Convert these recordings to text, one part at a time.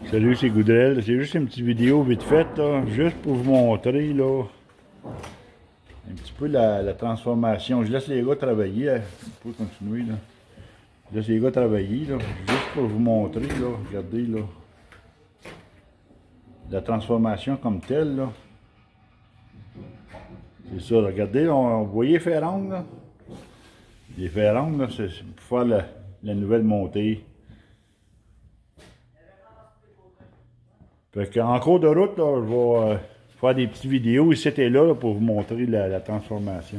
Salut, c'est Goudrel. C'est juste une petite vidéo vite faite, là, juste pour vous montrer là, un petit peu la transformation. Je laisse les gars travailler. Hein. On peut continuer. Là. Je laisse les gars travailler, là, juste pour vous montrer. Là, regardez là, la transformation comme telle. Là. C'est ça, là. Regardez, vous voyez les ferronnes, là? Les ferronnes, là, c'est pour faire la nouvelle montée. Fait qu'en cours de route, là, je vais faire des petites vidéos ici et là, pour vous montrer la transformation.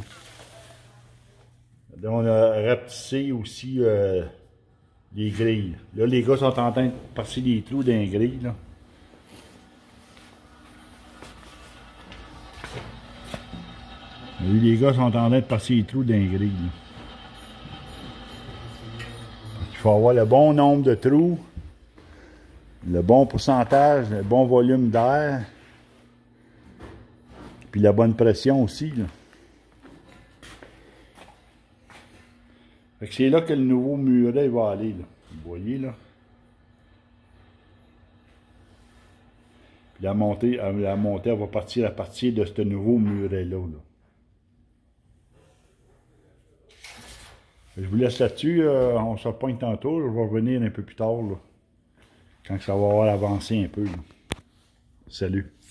Donc, on a rapetissé aussi les grilles. Là, les gars sont en train de passer des trous dans les grilles. Là. Les gars sont en train de passer les trous dans les grilles. Là. Il faut avoir le bon nombre de trous, le bon pourcentage, le bon volume d'air, puis la bonne pression aussi. Là. Fait que c'est là que le nouveau muret va aller. Là. Vous voyez là. Puis la montée elle va partir à partir de ce nouveau muret-là. Là. Je vous laisse là-dessus, on se repointe tantôt, je vais revenir un peu plus tard, là, quand ça va avoir avancé un peu. Là. Salut.